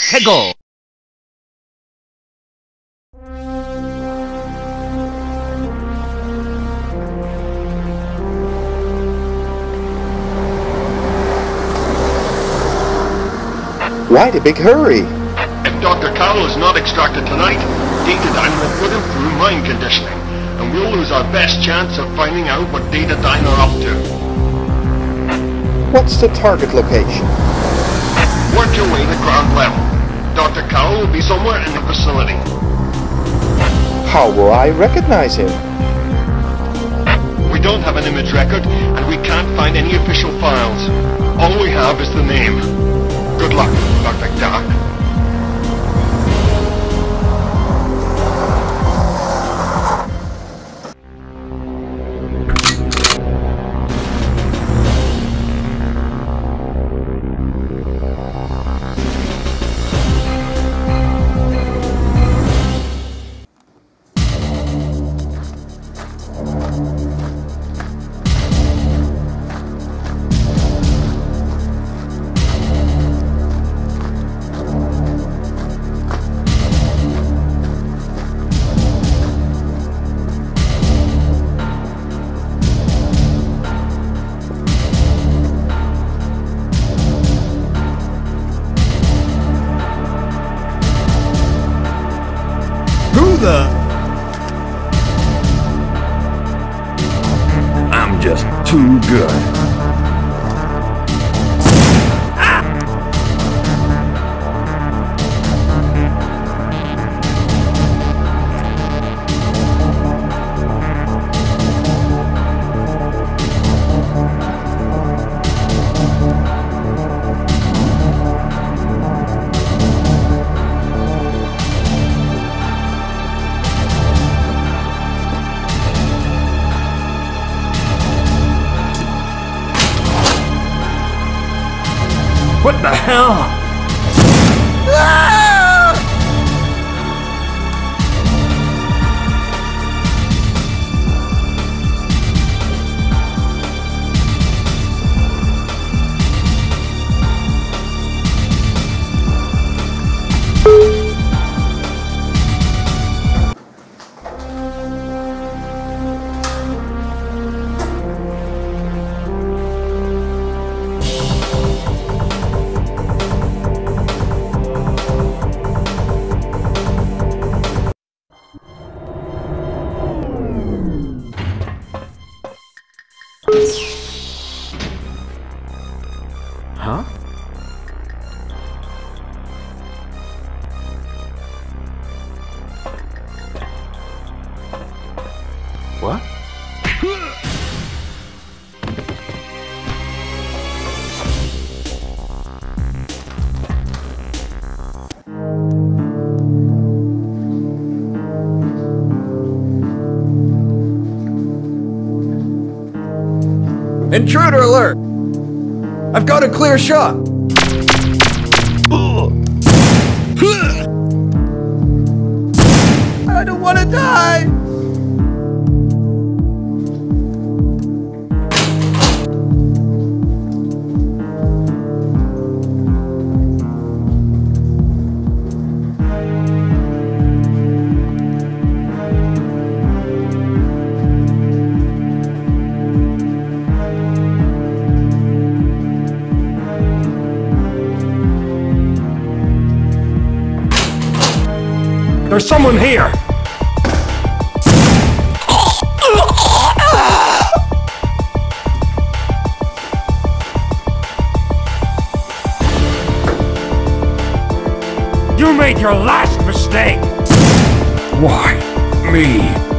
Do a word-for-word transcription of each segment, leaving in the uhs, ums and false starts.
해고. Why the big hurry? If Doctor Carroll is not extracted tonight, Datadyne will put him through mind conditioning, and we'll lose our best chance of finding out what Datadyne are up to. What's the target location? Work your way to ground level. Doctor Carroll will be somewhere in the facility. How will I recognize him? We don't have an image record, and we can't find any official files. All we have is the name. Good luck, Doctor Dark. I'm just too good. What the hell? Ah! Huh? What? Intruder alert! I've got a clear shot! I don't want to die! There's someone here! You made your last mistake! Why me?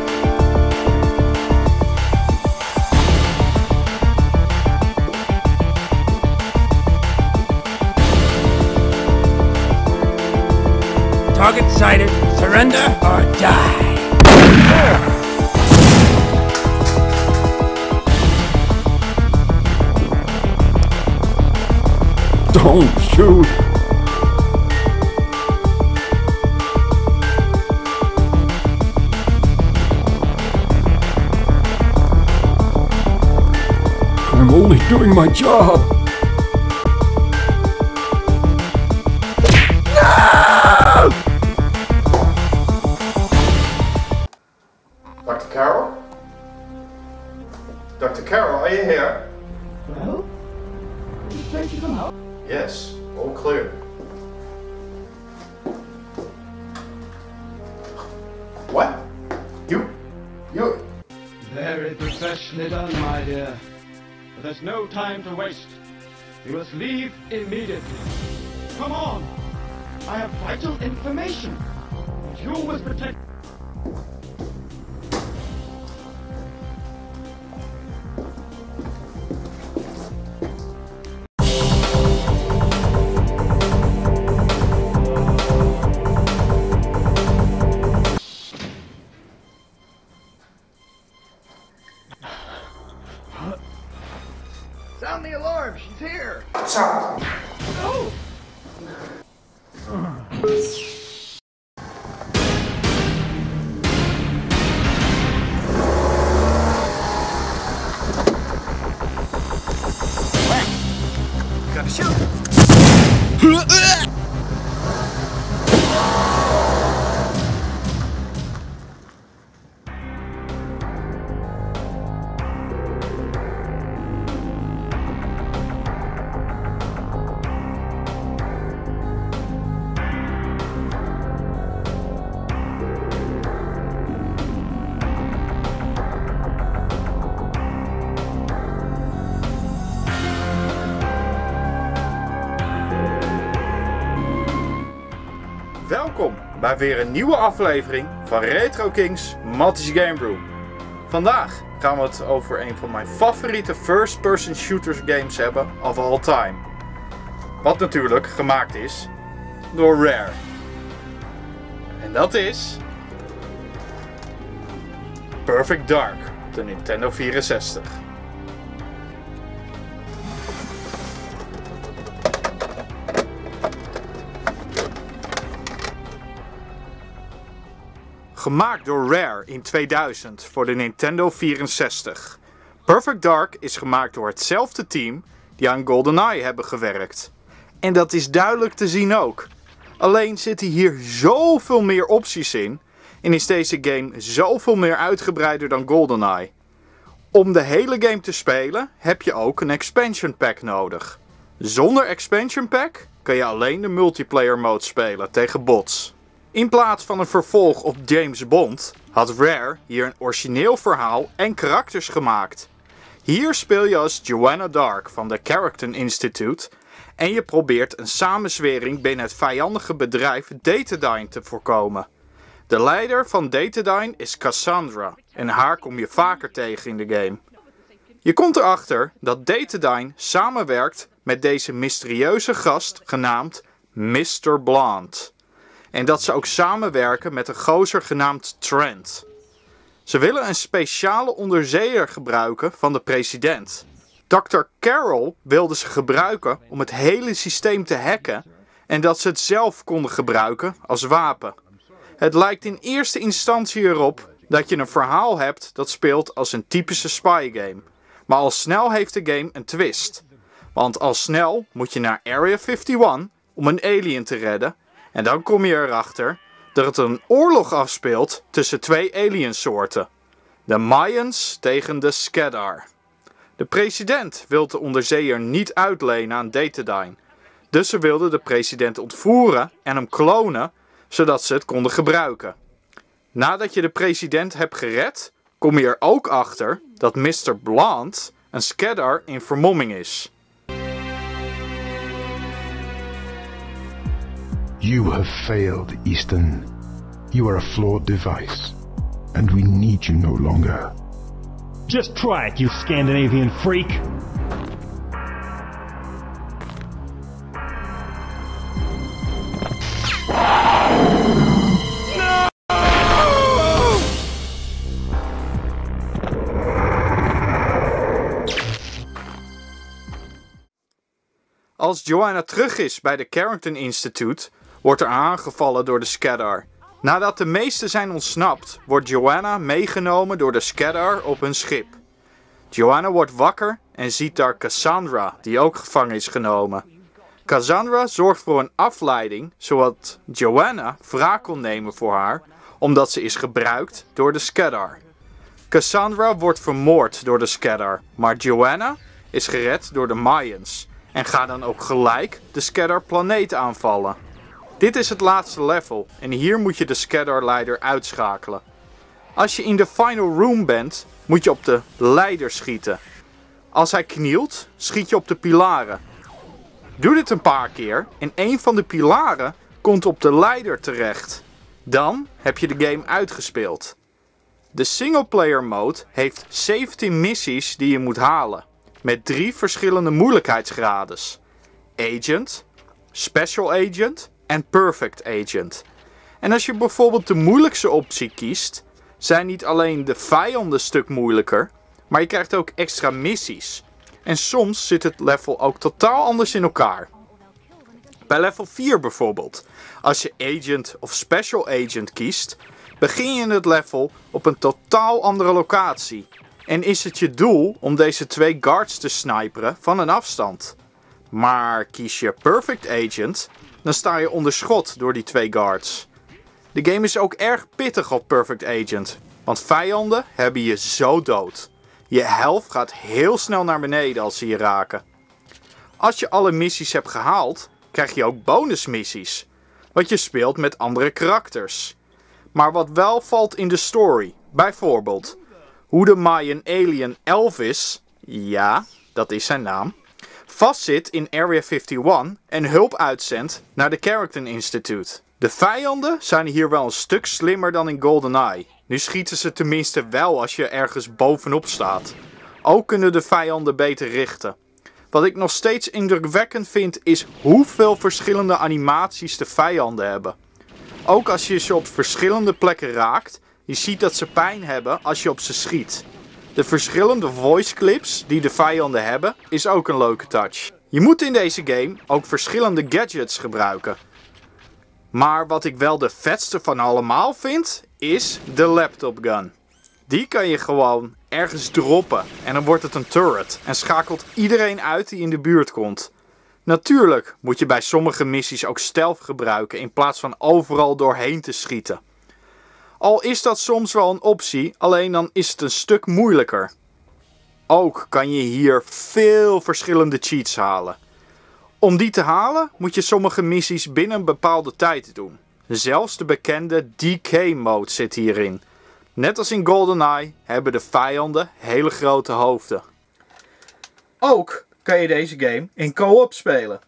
Target sighted. Surrender or die. Don't shoot. I'm only doing my job. No! Carroll? Doctor Carroll, are you here? Well, don't you come out? Yes, all clear. What? You? You? Very professionally done, my dear. But there's no time to waste. You must leave immediately. Come on! I have vital information. You must protect... Sound the alarm! She's here! What's up? Oh! Gotta shoot! Welkom bij weer een nieuwe aflevering van Retro Kings Matties Game Room. Vandaag gaan we het over een van mijn favoriete first-person shooters games hebben of all time. Wat natuurlijk gemaakt is door Rare. En dat is Perfect Dark op de Nintendo vierenzestig. Gemaakt door Rare in tweeduizend voor de Nintendo vierenzestig. Perfect Dark is gemaakt door hetzelfde team die aan GoldenEye hebben gewerkt. En dat is duidelijk te zien ook. Alleen zitten hier zoveel meer opties in en is deze game zoveel meer uitgebreider dan GoldenEye. Om de hele game te spelen heb je ook een expansion pack nodig. Zonder expansion pack kun je alleen de multiplayer mode spelen tegen bots. In plaats van een vervolg op James Bond had Rare hier een origineel verhaal en karakters gemaakt. Hier speel je als Joanna Dark van de Character Institute en je probeert een samenzwering binnen het vijandige bedrijf Datadyne te voorkomen. De leider van Datadyne is Cassandra en haar kom je vaker tegen in de game. Je komt erachter dat Datadyne samenwerkt met deze mysterieuze gast genaamd mister Blonde. En dat ze ook samenwerken met een gozer genaamd Trent. Ze willen een speciale onderzeeër gebruiken van de president. dokter Carroll wilde ze gebruiken om het hele systeem te hacken en dat ze het zelf konden gebruiken als wapen. Het lijkt in eerste instantie erop dat je een verhaal hebt dat speelt als een typische spy game. Maar al snel heeft de game een twist. Want al snel moet je naar Area eenenvijftig om een alien te redden. En dan kom je erachter dat het een oorlog afspeelt tussen twee aliensoorten. De Mayans tegen de Skedar. De president wil de onderzeeër niet uitlenen aan Datadyne. Dus ze wilden de president ontvoeren en hem klonen, zodat ze het konden gebruiken. Nadat je de president hebt gered, kom je er ook achter dat mister Blonde een Skedar in vermomming is. You have failed, Easton. You are a flawed device, and we need you no longer. Just try it, you Scandinavian freak! Als Joanna terug is bij de Character Institute, wordt er aangevallen door de Skedar. Nadat de meesten zijn ontsnapt, wordt Joanna meegenomen door de Skedar op hun schip. Joanna wordt wakker en ziet daar Cassandra, die ook gevangen is genomen. Cassandra zorgt voor een afleiding, zodat Joanna wraak kon nemen voor haar, omdat ze is gebruikt door de Skedar. Cassandra wordt vermoord door de Scatter, maar Joanna is gered door de Mayans en gaat dan ook gelijk de Scatter planeet aanvallen. Dit is het laatste level en hier moet je de Scatter leider uitschakelen. Als je in de final room bent, moet je op de leider schieten. Als hij knielt, schiet je op de pilaren. Doe dit een paar keer en een van de pilaren komt op de leider terecht. Dan heb je de game uitgespeeld. De singleplayer mode heeft zeventien missies die je moet halen. Met drie verschillende moeilijkheidsgrades. Agent, Special Agent en Perfect Agent. En als je bijvoorbeeld de moeilijkste optie kiest, zijn niet alleen de vijanden een stuk moeilijker, maar je krijgt ook extra missies. En soms zit het level ook totaal anders in elkaar. Bij level vier bijvoorbeeld, als je Agent of Special Agent kiest, begin je in het level op een totaal andere locatie. En is het je doel om deze twee guards te sniperen van een afstand. Maar kies je Perfect Agent, dan sta je onder schot door die twee guards. De game is ook erg pittig op Perfect Agent, want vijanden hebben je zo dood. Je health gaat heel snel naar beneden als ze je raken. Als je alle missies hebt gehaald, krijg je ook bonusmissies, want je speelt met andere karakters. Maar wat wel valt in de story, bijvoorbeeld hoe de Mayan alien Elvis, ja, dat is zijn naam, vastzit in Area eenenvijftig en hulp uitzendt naar de Character Institute. De vijanden zijn hier wel een stuk slimmer dan in GoldenEye. Nu schieten ze tenminste wel als je ergens bovenop staat. Ook kunnen de vijanden beter richten. Wat ik nog steeds indrukwekkend vind is hoeveel verschillende animaties de vijanden hebben. Ook als je ze op verschillende plekken raakt, je ziet dat ze pijn hebben als je op ze schiet. De verschillende voice clips die de vijanden hebben is ook een leuke touch. Je moet in deze game ook verschillende gadgets gebruiken. Maar wat ik wel de vetste van allemaal vind, is de laptop gun. Die kan je gewoon ergens droppen en dan wordt het een turret en schakelt iedereen uit die in de buurt komt. Natuurlijk moet je bij sommige missies ook stealth gebruiken in plaats van overal doorheen te schieten. Al is dat soms wel een optie, alleen dan is het een stuk moeilijker. Ook kan je hier veel verschillende cheats halen. Om die te halen moet je sommige missies binnen een bepaalde tijd doen. Zelfs de bekende D K-mode zit hierin. Net als in GoldenEye hebben de vijanden hele grote hoofden. Ook kan je deze game in co-op spelen.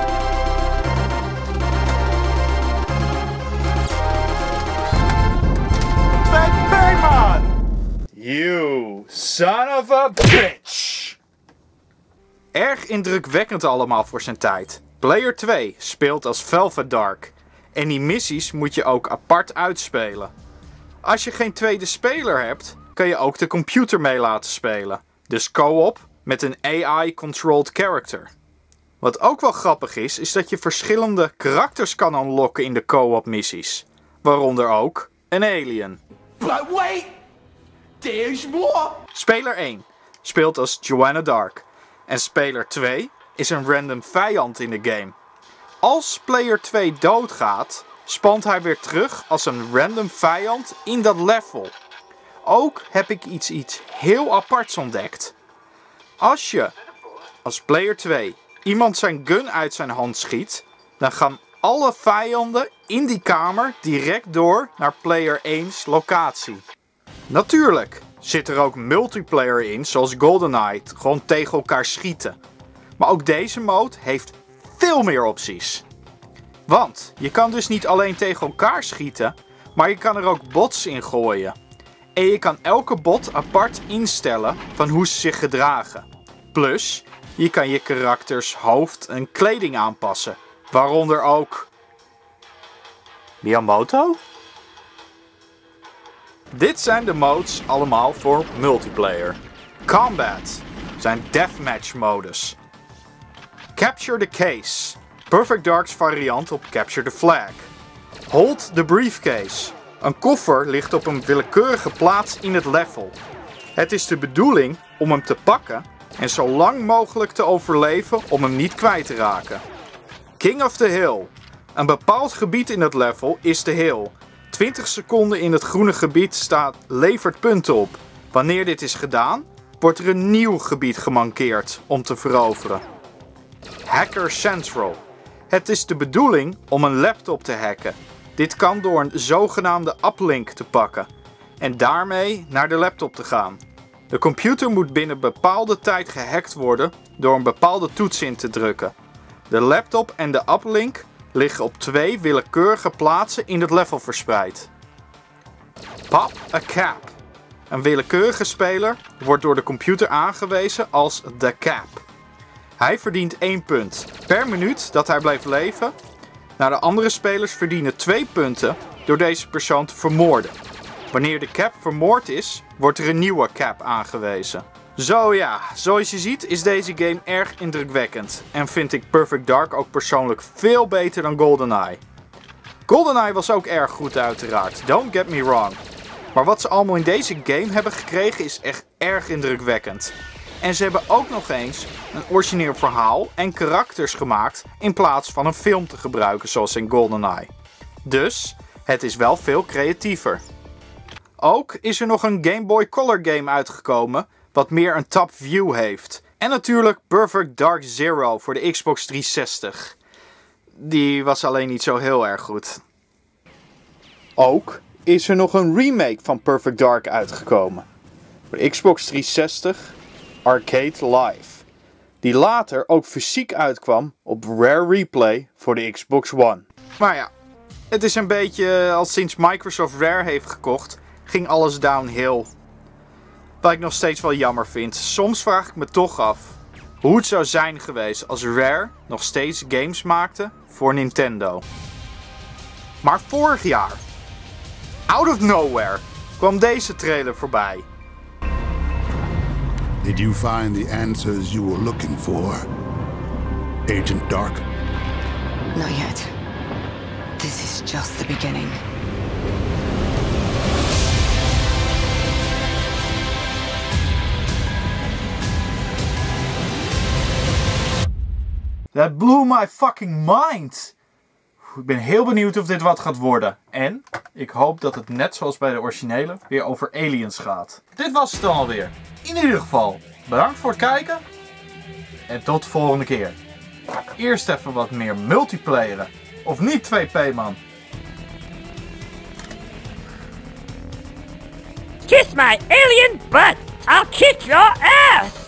You son of a bitch! Erg indrukwekkend allemaal voor zijn tijd. Player twee speelt als Velvet Dark. En die missies moet je ook apart uitspelen. Als je geen tweede speler hebt, kan je ook de computer mee laten spelen. Dus co-op met een A I-controlled character. Wat ook wel grappig is, is dat je verschillende karakters kan unlocken in de co-op missies. Waaronder ook een alien. But wait! There's more! Speler één speelt als Joanna Dark. En speler twee is een random vijand in de game. Als player twee doodgaat, spant hij weer terug als een random vijand in dat level. Ook heb ik iets, iets heel aparts ontdekt. Als je als player twee iemand zijn gun uit zijn hand schiet, dan gaan alle vijanden in die kamer direct door naar player één's locatie. Natuurlijk zit er ook multiplayer in, zoals GoldenEye, gewoon tegen elkaar schieten. Maar ook deze mode heeft veel meer opties. Want je kan dus niet alleen tegen elkaar schieten, maar je kan er ook bots in gooien. En je kan elke bot apart instellen van hoe ze zich gedragen. Plus, je kan je karakters hoofd en kleding aanpassen. Waaronder ook Miyamoto? Dit zijn de modes allemaal voor multiplayer. Combat zijn deathmatch modus. Capture the Case, Perfect Dark's variant op Capture the Flag. Hold the Briefcase. Een koffer ligt op een willekeurige plaats in het level. Het is de bedoeling om hem te pakken en zo lang mogelijk te overleven om hem niet kwijt te raken. King of the Hill. Een bepaald gebied in het level is de hill. twintig seconden in het groene gebied staat levert punten op. Wanneer dit is gedaan, wordt er een nieuw gebied gemankeerd om te veroveren. Hacker Central. Het is de bedoeling om een laptop te hacken. Dit kan door een zogenaamde uplink te pakken en daarmee naar de laptop te gaan. De computer moet binnen bepaalde tijd gehackt worden door een bepaalde toets in te drukken. De laptop en de uplink liggen op twee willekeurige plaatsen in het level verspreid. Pop a Cap. Een willekeurige speler wordt door de computer aangewezen als de Cap. Hij verdient één punt per minuut dat hij blijft leven. Nou, de andere spelers verdienen twee punten door deze persoon te vermoorden. Wanneer de Cap vermoord is, wordt er een nieuwe Cap aangewezen. Zo ja, zoals je ziet is deze game erg indrukwekkend. En vind ik Perfect Dark ook persoonlijk veel beter dan GoldenEye. GoldenEye was ook erg goed uiteraard, don't get me wrong. Maar wat ze allemaal in deze game hebben gekregen is echt erg indrukwekkend. En ze hebben ook nog eens een origineel verhaal en karakters gemaakt in plaats van een film te gebruiken zoals in GoldenEye. Dus het is wel veel creatiever. Ook is er nog een Game Boy Color game uitgekomen wat meer een top view heeft. En natuurlijk Perfect Dark Zero voor de Xbox driehonderdzestig. Die was alleen niet zo heel erg goed. Ook is er nog een remake van Perfect Dark uitgekomen. Voor de Xbox driehonderdzestig Arcade Live. Die later ook fysiek uitkwam op Rare Replay voor de Xbox One. Maar ja, het is een beetje als sinds Microsoft Rare heeft gekocht, ging alles downhill. Wat ik nog steeds wel jammer vind. Soms vraag ik me toch af hoe het zou zijn geweest als Rare nog steeds games maakte voor Nintendo. Maar vorig jaar, out of nowhere, kwam deze trailer voorbij. Did you find the answers you were looking for, Agent Dark? Not yet. This is just the beginning. That blew my fucking mind. Ik ben heel benieuwd of dit wat gaat worden. En ik hoop dat het net zoals bij de originele weer over aliens gaat. Dit was het dan alweer. In ieder geval, bedankt voor het kijken. En tot de volgende keer. Eerst even wat meer multiplayeren. Of niet twee P man. Kiss my alien butt! I'll kick your ass!